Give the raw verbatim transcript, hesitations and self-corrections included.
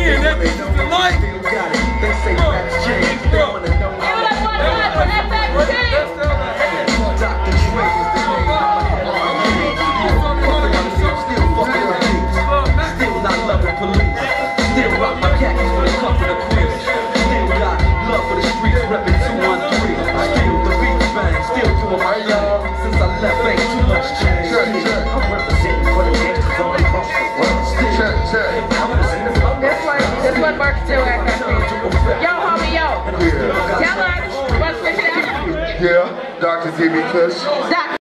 again, that is the light. They say raps change, they wanna know how to Doctor Dre is the name, still fucking with me, still not loving police, still rock my khakis for the cuff of the crease, still got love for the streets, reppin' two one three, still the beat bang, still doing my thing, since I left ain't too much change. I'm representing for the gangsters all across the world. Check, check. This one, this one works too, actually. Yo, homie, yo. Tell us what's this album. Yeah, Doctor D B Kush.